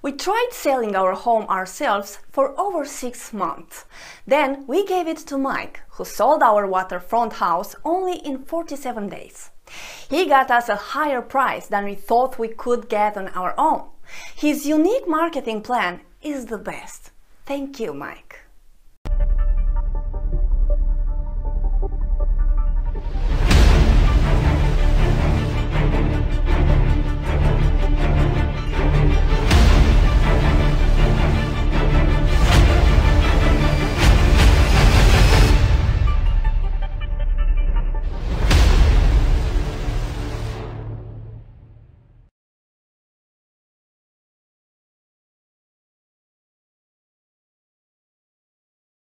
We tried selling our home ourselves for over 6 months. Then we gave it to Mike, who sold our waterfront house only in 47 days. He got us a higher price than we thought we could get on our own. His unique marketing plan is the best. Thank you, Mike.